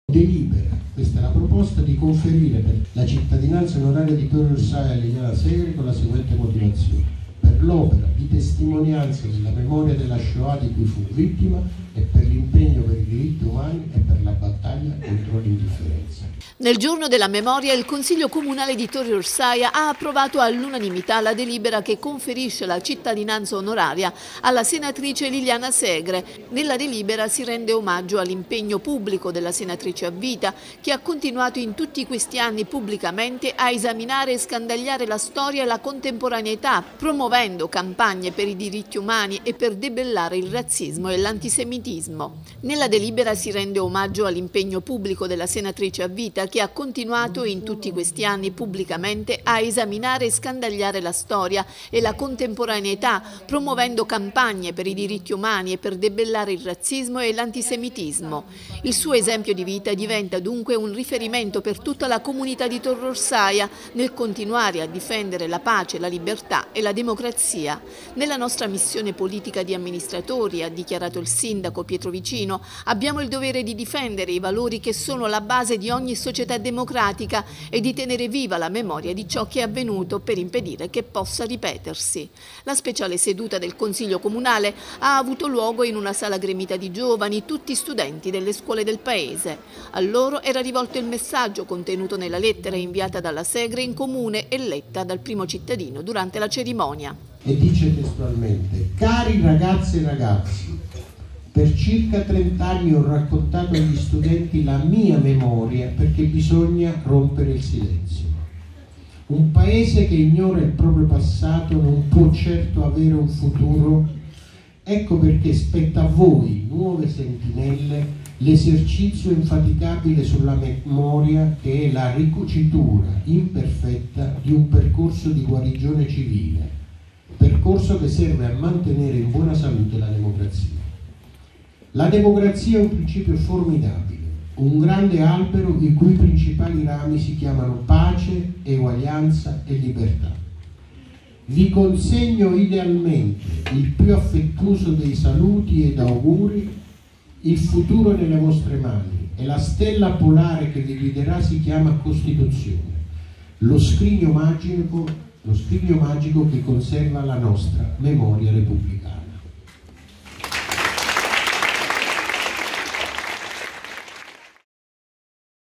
Delibera, questa è la proposta, di conferire per la cittadinanza onoraria di Vittorio Orsaia a Liliana Segre con la seguente motivazione: per l'opera di testimonianza della memoria della Shoah di cui fu vittima e per l'impegno per i diritti umani e per la battaglia contro l'indifferenza. Nel giorno della memoria il Consiglio Comunale di Torre Orsaia ha approvato all'unanimità la delibera che conferisce la cittadinanza onoraria alla senatrice Liliana Segre. Nella delibera si rende omaggio all'impegno pubblico della senatrice a vita, che ha continuato in tutti questi anni pubblicamente a esaminare e scandagliare la storia e la contemporaneità, promuovendo campagne per i diritti umani e per debellare il razzismo e l'antisemitismo. Nella delibera si rende omaggio all'impegno pubblico della senatrice a vita, che ha continuato in tutti questi anni pubblicamente a esaminare e scandagliare la storia e la contemporaneità, promuovendo campagne per i diritti umani e per debellare il razzismo e l'antisemitismo. Il suo esempio di vita diventa dunque un riferimento per tutta la comunità di Torre Orsaia nel continuare a difendere la pace, la libertà e la democrazia. Nella nostra missione politica di amministratori, ha dichiarato il sindaco Pietro Vicino, abbiamo il dovere di difendere i valori che sono la base di ogni società democratica e di tenere viva la memoria di ciò che è avvenuto per impedire che possa ripetersi. La speciale seduta del Consiglio Comunale ha avuto luogo in una sala gremita di giovani, tutti studenti delle scuole del paese. A loro era rivolto il messaggio contenuto nella lettera inviata dalla Segre in comune e letta dal primo cittadino durante la cerimonia. E dice testualmente: cari ragazze e ragazzi, per circa 30 anni ho raccontato agli studenti la mia memoria perché bisogna rompere il silenzio. Un paese che ignora il proprio passato non può certo avere un futuro. Ecco perché spetta a voi, nuove sentinelle, l'esercizio infaticabile sulla memoria, che è la ricucitura imperfetta di un percorso di guarigione civile, percorso che serve a mantenere in buona salute la democrazia. La democrazia è un principio formidabile, un grande albero i cui principali rami si chiamano pace, eguaglianza e libertà. Vi consegno idealmente il più affettuoso dei saluti ed auguri. Il futuro è nelle vostre mani e la stella polare che vi guiderà si chiama Costituzione, lo scrigno magico che conserva la nostra memoria repubblicana.